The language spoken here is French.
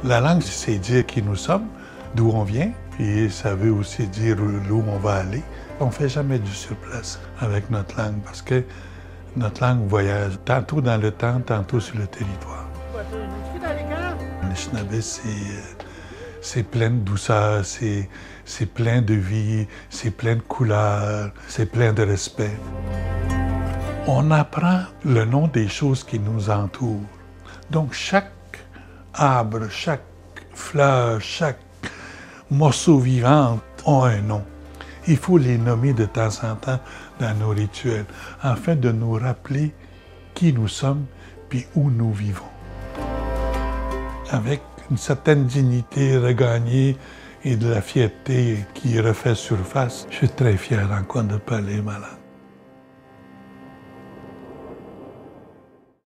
La langue, c'est dire qui nous sommes, d'où on vient, puis ça veut aussi dire où on va aller. On ne fait jamais du surplace avec notre langue parce que notre langue voyage tantôt dans le temps, tantôt sur le territoire. Anishinaabe, c'est plein de douceur, c'est plein de vie, c'est plein de couleurs, c'est plein de respect. On apprend le nom des choses qui nous entourent. Donc chaque arbre, chaque fleur, chaque morceau vivant ont un nom. Il faut les nommer de temps en temps dans nos rituels, afin de nous rappeler qui nous sommes puis où nous vivons. Avec une certaine dignité regagnée et de la fierté qui refait surface, je suis très fier encore de parler ma langue.